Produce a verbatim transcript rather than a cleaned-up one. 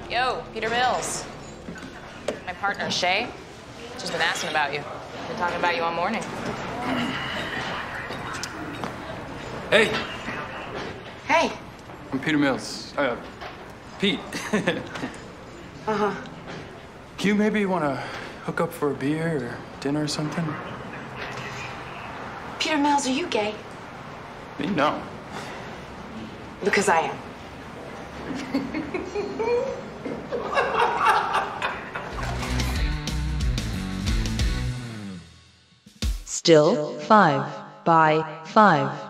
Yo, Peter Mills. My partner, Shay. She's been asking about you. Been talking about you all morning. Hey. Hey. I'm Peter Mills. Uh, Pete. Uh-huh. Do you maybe want to hook up for a beer or dinner or something? Peter Mills, are you gay? Me, no. Because I am. Still five by five.